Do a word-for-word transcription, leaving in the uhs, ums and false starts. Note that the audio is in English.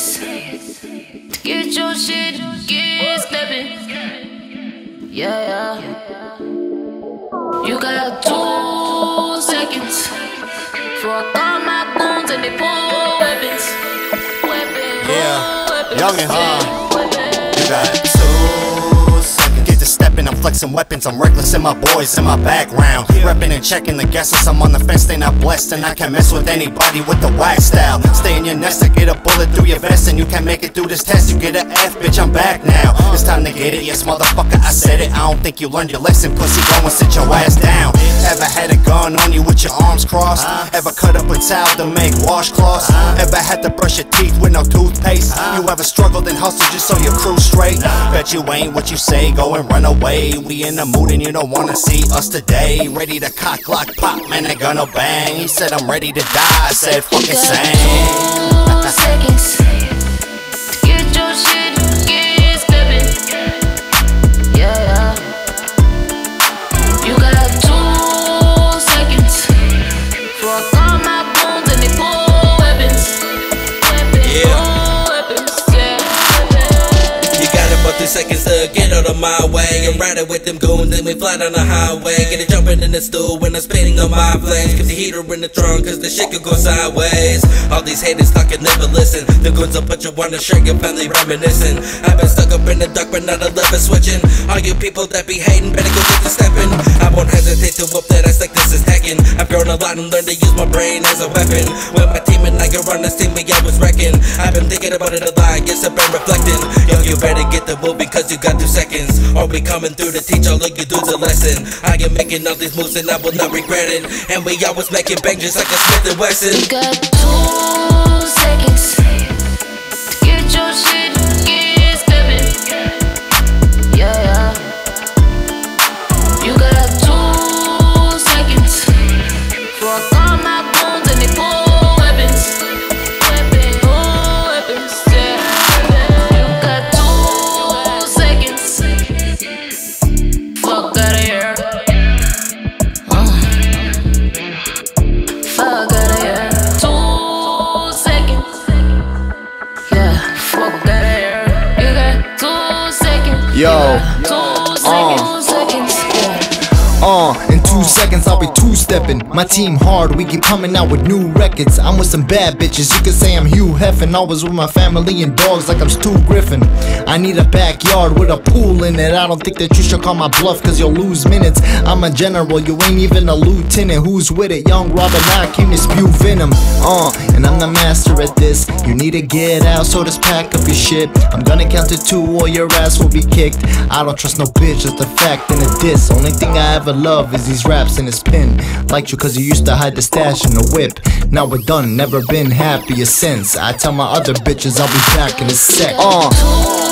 seconds to get your shit, get stepping. Yeah, yeah. You got two seconds before I call my goons and they pull weapons. Weapons. Yeah, weapons. youngin', huh? You got two seconds. Get to steppin', I'm flexing weapons, I'm reckless and my boys in my background. Reppin' and checking the guesses, I'm on the fence, they not blessed, and I can't mess with anybody with the wax style. Stay in your nest, I get a bullet through your vest, and you can't make it through this test, you get an F, bitch, I'm back now. It's time to get it, yes, motherfucker, I said it. I don't think you learned your lesson, pussy, go and sit your ass down. Ever had a gun on you with your arms crossed? Ever cut up a towel to make washcloths? Ever had to brush your teeth with no toothpaste? You ever struggled and hustled just so your crew straight? Bet you ain't what you say, go and run away. We in the mood and you don't wanna see us today. Ready to cock, lock, pop, man, they gonna bang. He said I'm ready to die, I said fucking same. Two seconds to get your shit, get stepping. Yeah, yeah. You got two seconds before I call my goons and they pull weapons. Weapons, Yeah. pull weapons, yeah. You got about two seconds to get out of my way. I'm riding with them goons and we fly down the highway. Get it jumping in the stool when I'm spinning on my flames. Keep the heater in the trunk cause the shit could go sideways. All these haters talking, never listen. The goons will put you on the shirt, your family reminiscing. I've been stuck up in the dark but not a lever switching. All you people that be hating better go get to stepping. I won't hesitate to whoop that ass like this is hacking. I've grown a lot and learned to use my brain as a weapon. With my team and I can run this team, we always wrecking. I've been thinking about it a lot, yes I've been reflecting. Yo, you better get the move because you got two seconds. Or we coming through to teach all of you dudes a lesson. I am making all these moves and I will not regret it. And we always making bang just like a Smith and Wesson. You got two seconds to get your shit, get stepping. Yeah, yeah. You got two seconds before I call my goons and they pull weapons. Weapons, pull weapons, yeah. You got two seconds. Fuck outta here. Uh. Fuck outta here. Two seconds. Yeah, fuck outta here. You got two seconds. Yo, Two seconds, seconds, yeah. Uh, in two seconds I'll be two-stepping. My team hard, we keep coming out with new records. I'm with some bad bitches, you can say I'm Hugh Hefner. Always with my family and dogs like I'm Stu Griffin. I need a backyard with a pool in it. I don't think that you should call my bluff cause you'll lose minutes. I'm a general, you ain't even a lieutenant. Who's with it? Young Robin, I came to spew venom. Uh, and I'm the master at this. You need to get out, so just pack up your shit. I'm gonna count to two or your ass will be kicked. I don't trust no bitch, that's the fact in a diss. Only thing I ever love is these raps in his pen. Liked you cause you used to hide the stash in the whip. Now we're done, never been happier since. I tell my other bitches I'll be back in a sec. Uh.